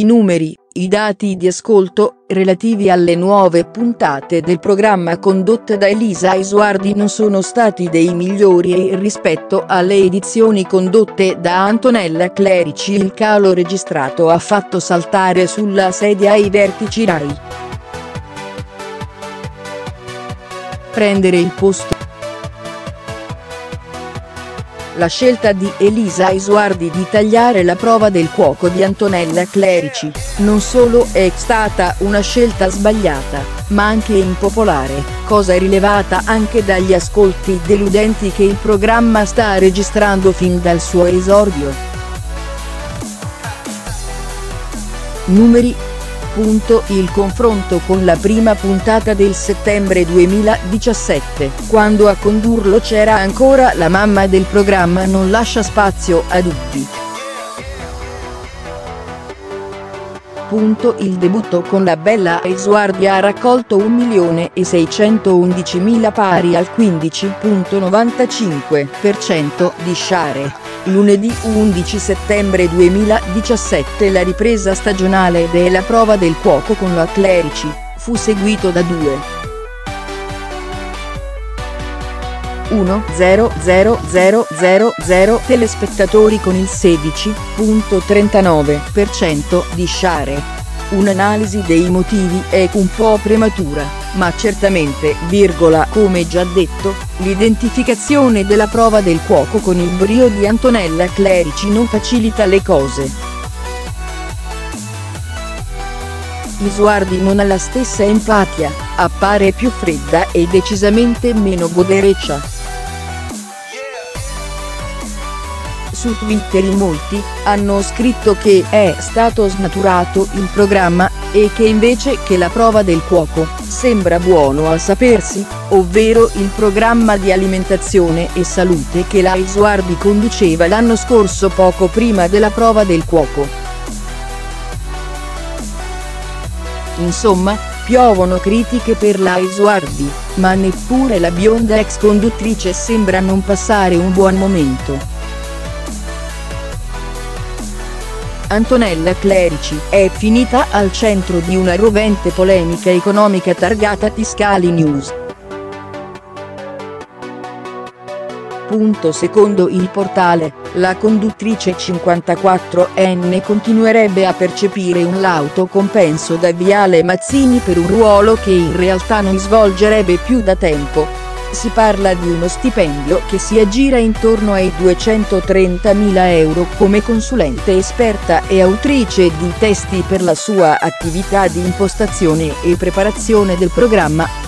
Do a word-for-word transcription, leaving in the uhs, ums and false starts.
numeri, i dati di ascolto, relativi alle nuove puntate del programma condotte da Elisa Esuardi non sono stati dei migliori e rispetto alle edizioni condotte da Antonella Clerici il calo registrato ha fatto saltare sulla sedia i vertici Rai. Prendere il posto. La scelta di Elisa Esuardi di tagliare la prova del cuoco di Antonella Clerici, non solo è stata una scelta sbagliata, ma anche impopolare, cosa rilevata anche dagli ascolti deludenti che il programma sta registrando fin dal suo esordio. Numeri. Il confronto con la prima puntata del settembre duemiladiciassette, quando a condurlo c'era ancora la mamma del programma, non lascia spazio a dubbi. Il debutto con la bella Esuardi ha raccolto un milione e seicentoundicimila pari al quindici virgola novantacinque per cento di share. Lunedì undici settembre duemiladiciassette la ripresa stagionale della prova del cuoco con la Clerici fu seguito da due milioni zero telespettatori con il sedici virgola trentanove per cento di share. Un'analisi dei motivi è un po' prematura, ma certamente, virgola, come già detto, l'identificazione della prova del cuoco con il brio di Antonella Clerici non facilita le cose. Esuardi non ha la stessa empatia, appare più fredda e decisamente meno godereccia. Su Twitter in molti hanno scritto che è stato snaturato il programma, e che invece che la prova del cuoco, sembra buono a sapersi, ovvero il programma di alimentazione e salute che la Esuardi conduceva l'anno scorso poco prima della prova del cuoco. Insomma, piovono critiche per la Esuardi, ma neppure la bionda ex conduttrice sembra non passare un buon momento. Antonella Clerici è finita al centro di una rovente polemica economica targata Tiscali News. Secondo il portale, la conduttrice cinquantaquattrenne continuerebbe a percepire un lauto compenso da Viale Mazzini per un ruolo che in realtà non svolgerebbe più da tempo. Si parla di uno stipendio che si aggira intorno ai duecentotrentamila euro come consulente esperta e autrice di testi per la sua attività di impostazione e preparazione del programma.